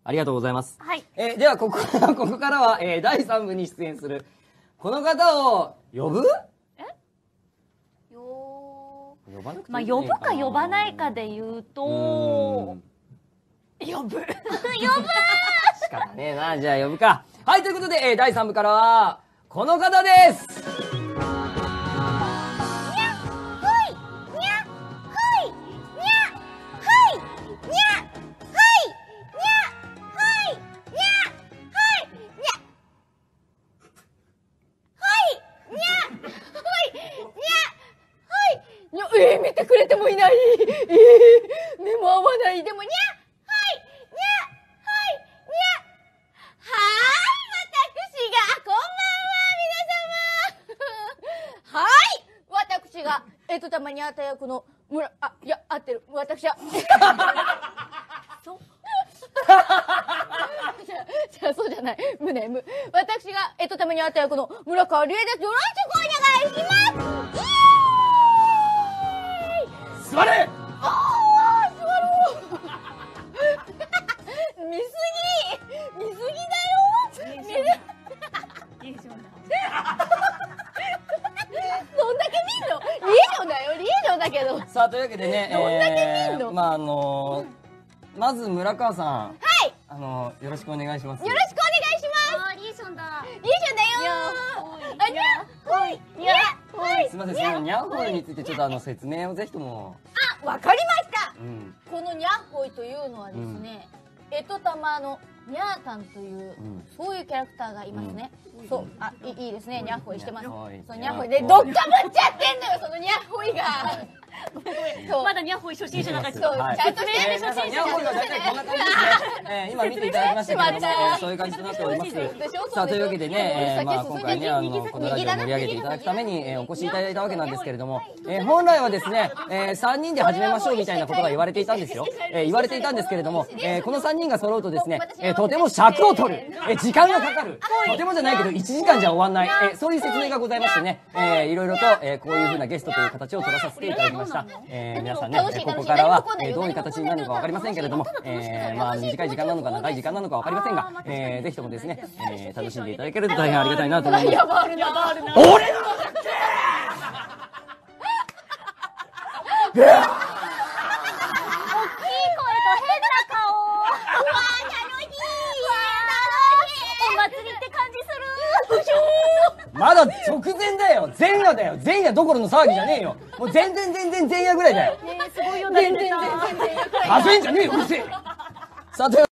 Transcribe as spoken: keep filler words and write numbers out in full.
ありがとうございます。 はい。 えー、では、ここから、ここからは、えー、だいさん部に出演する、この方を、呼ぶ？ え？よー。呼ばなくてまあ、 いいかな。 呼ぶか呼ばないかで言うと、呼ぶ。呼ぶ仕方ねえな。じゃあ呼ぶか。はい、ということで、えー、だいさん部からは、この方です。 えー、見てくれてもいない。えー、目も合わない。でも、にゃはいにゃはいにゃはーい私が、こんばんは、皆様はーい私が、えとたまにあった役の、村、あ、いや、合ってる。私は、そうじゃあ、そうじゃない。胸、む。私が、えとたまにあった役の村川理恵です。よろしくお願いします。 座れ！ ああ、座ろう。見すぎ、見すぎだよ。見すぎ。リエーションだ。どんだけ見んの？リエーションだよ、リエーションだけど。 さあ、というわけでね、 どんだけ見んの？ えー、まああのー、まず村川さん、 はい。 あのー、よろしくお願いします。 よろしくお願いします。 あー、リエーションだ。 リエーションだよ。あ、にゃほい、にゃほい。 すみません、そのニャンホイについてちょっとあの説明をぜひとも。 あ、わかりました。 うん、 このにゃほいというのはですね、うん、えとたまのにゃーたんという、うん、そういうキャラクターがいますね。うん、そう、あ、いいいですね、にゃほいしてます。そう、にゃほいで、どっかぶっちゃってんのよ、そのにゃほいが。 まだニャホイ初心者だから、 そう、ちゃんと説明して初心者。 ニャホイは大体こんな感じですね。今見ていただきましたけれども、そういう感じとなっております。さあ、というわけでね、まあ今回ね、あの、このラジオを盛り上げていただくためにお越しいただいたわけなんですけれども、本来はですね、さんにんで始めましょうみたいなことが言われていたんですよ。言われていたんですけれども、このさんにんが揃うとですね、とても尺を取る、時間がかかる、とてもじゃないけどいちじかんじゃ終わんない、そういう説明がございましてね、いろいろとこういう風なゲストという形を取らさせていただきました。皆さんね、ここからはどういう形になるのか分かりませんけれども、まあ短い時間なのか長い時間なのか分かりませんが、ぜひともですね、楽しんでいただけると大変ありがたいなと思います。 やばるな、やばるな。 俺のだって大きい声と変な顔。 うわー、楽しい。 お祭りって感じする。 まだ直前だよ。前夜だよ。前夜どころの騒ぎじゃねえよ。もう全然全然前夜ぐらいだよ。 ねえ、すごいよ、全然全然。 はぜんじゃねえよ、うるせえ。さあ、という